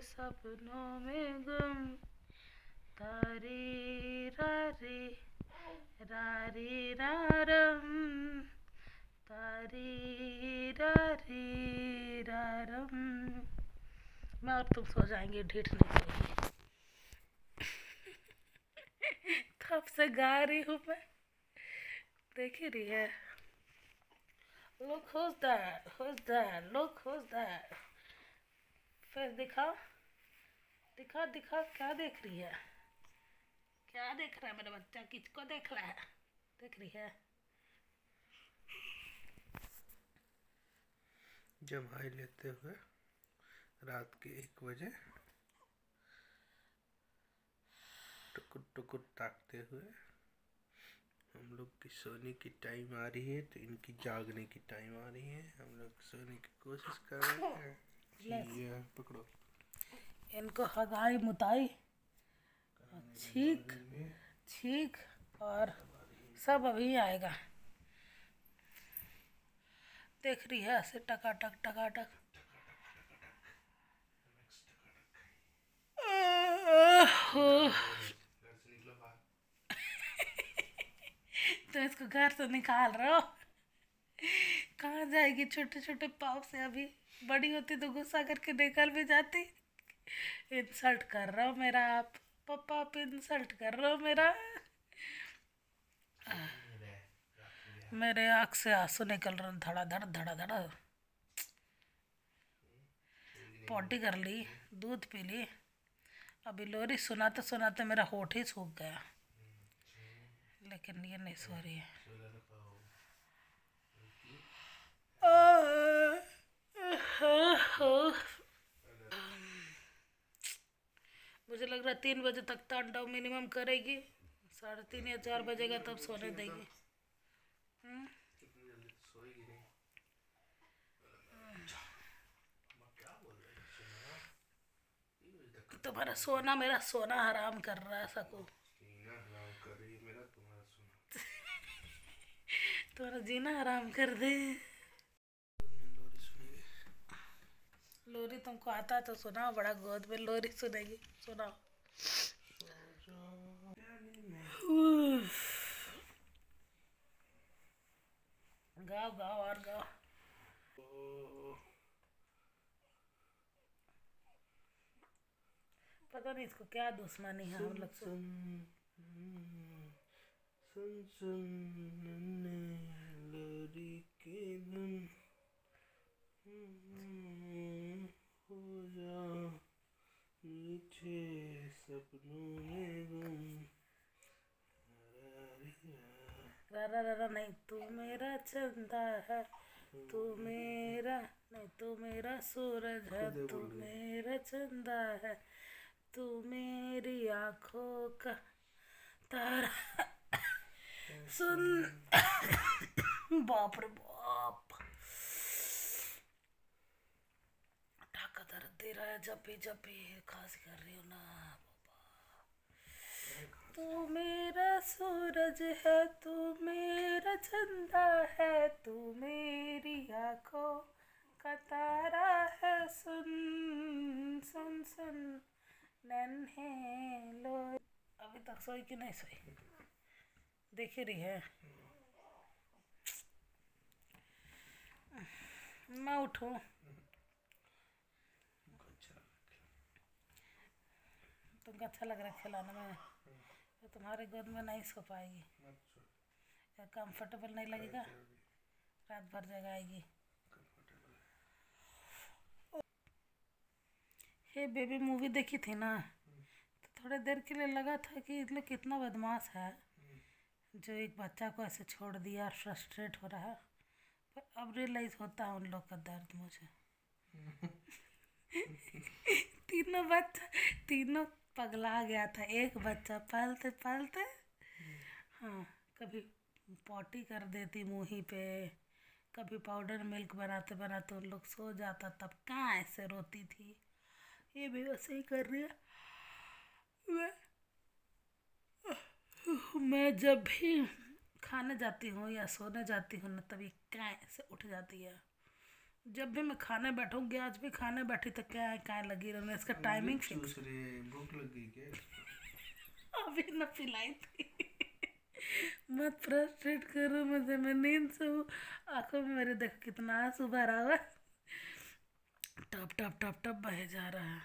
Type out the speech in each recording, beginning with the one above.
सपनों में गुम। तारी रारी रारी रारम, तारी रारी रारम। मैं और तुम सो जाएंगे, ढीठ नहीं सोएगी। कब से गा रही हूँ मैं, देख ही रही है। Look who's that? Who's that? Look who's that? फिर दिखाओ दिखा दिखा, क्या देख रही है? क्या देख रहा है मेरा बच्चा? किसको देख रहा है? देख रही है? जमाई लेते हुए रात के 1 बजे टुकुर टुकुर ताकते हुए हम लोग की सोने की टाइम आ रही है, तो इनकी जागने की टाइम आ रही है। हम लोग सोने की कोशिश कर रहे हैं। ये पकड़ो, इनको हगाई मुताई छीक छीक और सब अभी आएगा। देख रही है ऐसे टकाटक टकाटक। तो इसको घर से निकाल रहे हो? कहाँ जाएगी छोटे छोटे पाँव से? अभी बड़ी होती तो गुस्सा करके निकल भी जाती। इंसल्ट कर रहे हो मेरा आप पापा, आप इंसल्ट कर रहे हो मेरा। मेरे आँख से आंसू निकल रहे, धड़ाधड़ धड़ाधड़। पॉटी कर ली, दूध पी ली, अभी लोरी सुनाते सुनाते मेरा होठ ही सूख गया। लेकिन ये नहीं सो रही है। मुझे लग रहा है 3 बजे तक तांडव मिनिमम करेगी। 3:30 या 4 बजेगा तब सोने देगी। तुम्हारा सोना मेरा सोना हराम कर रहा है सकू। तुम्हारा जीना हराम कर दे। लोरी तुमको आता है तो सुनाओ, बड़ा गोद में लोरी सुनेगी, सुनाओ। गाओ गाओ और गाओ। पता नहीं इसको क्या दुश्मनी है हम लोग से। लोरी के धुन हो जा मीठे सपनों में गुम। रा रा रा नहीं, तू मेरा चंदा है, तू मेरा नहीं, तू मेरा सूरज है, तू मेरा चंदा है, तू मेरी आँखों का तारा। सुन बाप रे बाप, टाका दर्द दे रहा है जब भी खांसी कर रही हो ना बाबा। तू मेरा सूरज है, तू मेरा चंदा है, तू मेरी आँखों का तारा है। सुन सुन सुन नन्हे लो। अभी तक सोई कि नहीं सोई? देख ही रही है। मैं उठूं? तुमको अच्छा लग रहा है खिलाने में? तो तुम्हारे गोद में नहीं सो पाएगी, या कंफर्टेबल नहीं लगेगा? रात भर जगाएगी। हे बेबी मूवी देखी थी ना, तो थोड़ी देर के लिए लगा था कि ये लोग कितना बदमाश है जो एक बच्चा को ऐसे छोड़ दिया और फ्रस्ट्रेट हो रहा है। पर अब रियलाइज होता है उन लोग का दर्द मुझे। तीनों पगला गया था। एक बच्चा पालते पालते, हाँ, कभी पॉटी कर देती मुँही पे, कभी पाउडर मिल्क बनाते बनाते उन लोग सो जाता, तब कहाँ ऐसे रोती थी। ये भी वैसे ही कर रही है। मैं जब भी खाने जाती हूँ या सोने जाती हूँ ना, तभी क्या ऐसे उठ जाती है। जब भी मैं खाने बैठूंगी, आज भी खाने बैठी तो क्या है, क्या लगी रहना, इसका टाइमिंग फिक्स। भूख लगी क्या? अभी न पिलाई थी। मत फ्रस्ट्रेट करो मुझे, मैं नींद से हूँ। आंखों में मेरे देखो कितना आंसू भरा हुआ, टप टप टप टप बहे जा रहा है।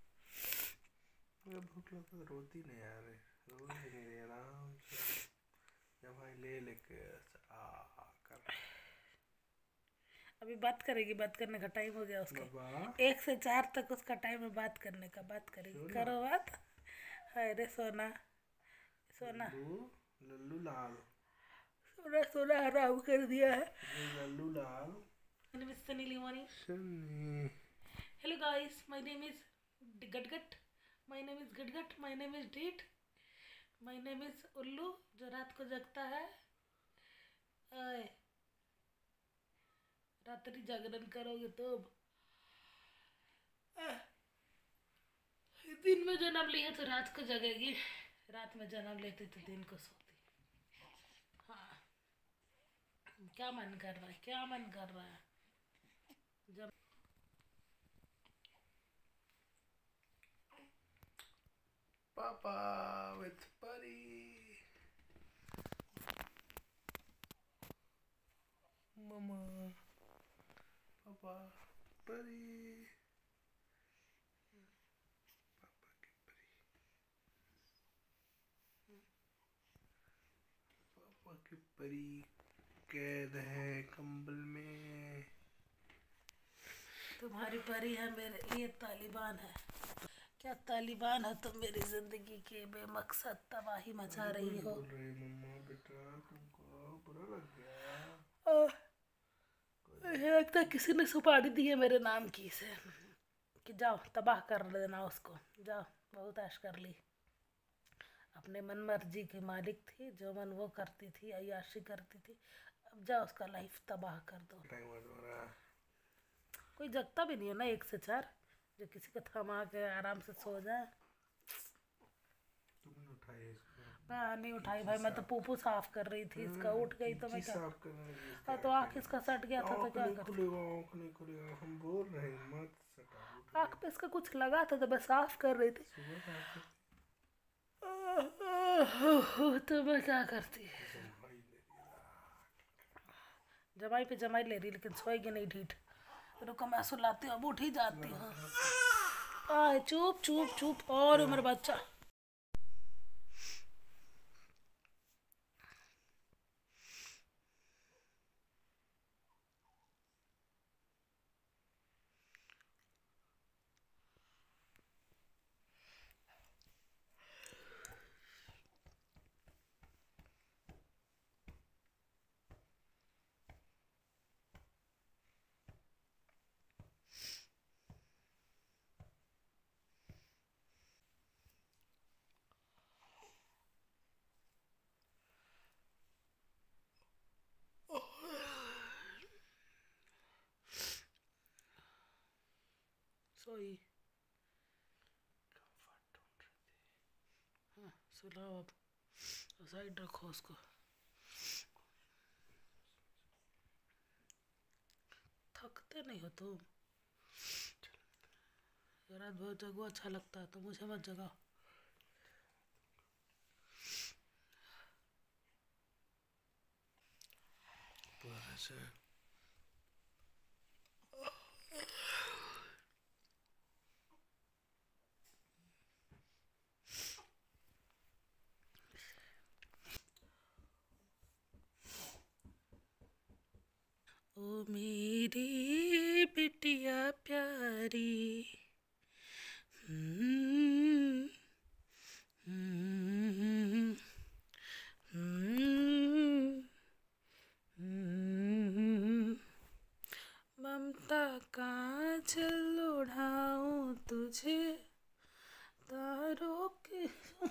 भूख लगा तो रोती नहीं यार, रोज नहीं रही आराम से दवाई ले लेके कर। अभी बात करेगी, बात करने का टाइम हो गया उसका। बाबा 1 से 4 तक उसका टाइम है बात करने का, बात करेगी, करो बात। अरे सोना सोना लल्लू लाल, सोना सोना हराम कर दिया है। लल्लू लाल। My name is Sunny Limani. Sunny Hello guys, my name is Gadgat. My name is Gadgat. My name is Deet. My name is उल्लू जो रात को जगता है। ओए, रात्रि जागरण करोगे तो दिन में जन्म लिया तो रात को जगेगी, रात में जन्म लेती तो दिन को सोती। हाँ, क्या मन कर रहा है, क्या मन कर रहा है जब पापा with buddy, मम्मा पापा परी, पापा की परी, पापा की परी कैद है कंबल में। तुम्हारी परी है, मेरे लिए तालिबान है। क्या तालिबान हो तुम मेरी जिंदगी के बेमकसद तबाही मचा रही हो। बोल रही मम्मा बेटा तुमको बुरा लग गया? लगता है किसी ने सुपारी दी है मेरे नाम की से कि जाओ तबाह कर देना उसको, जाओ बहुत ऐश कर ली। अपने मन मर्जी की मालिक थी, जो मन वो करती थी, अय्याशी करती थी। अब जाओ उसका लाइफ तबाह कर दो। कोई जगता भी नहीं है ना 1 से 4 जो किसी को थमा के आराम से सो जाए। तुमने उठाई इसको? मैं नहीं उठाई भाई, मैं तो पूपू साफ कर रही थी इसका, उठ गई तो मैं क्या। साफ करने हाँ तो आँख इसका सट गया था तो क्या कर। आँख नहीं खुलेगा, हम बोल रहे हैं मत सटाओ। आँख पे इसका कुछ लगा था तो मैं साफ कर रही थी। तो मैं क्या करती, जमाई पे जमाई ले रही, लेकिन सोएगी नहीं ढीठ। रुको मैं सुलाती हूँ, अब उठ ही जाती हूँ। आए चुप चुप चुप, और मेरा बच्चा। सोई, हाँ सुलाओ अब, साइड रखो उसको। थकते नहीं हो तुम? रात भर जगो अच्छा लगता है तो मुझे मत जगाओ। ओ मेरी बिटिया प्यारी, ममता का चल उड़ाऊं तुझे, तारों के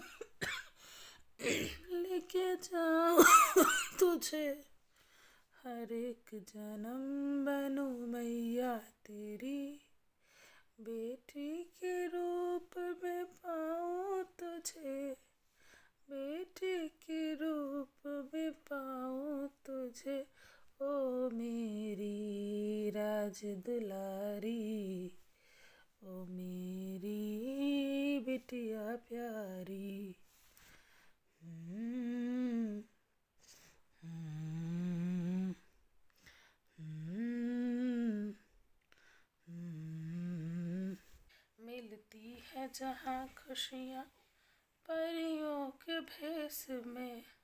लेके जाऊं तुझे, हर एक जन्म बनूं मैया तेरी, बेटी के रूप में पाऊं तुझे, बेटी के रूप में पाऊं तुझे, ओ मेरी राज। आज दुलारी, ओ मेरी बिटिया प्यारी। मिलती है जहाँ खुशियाँ परियों के भेस में,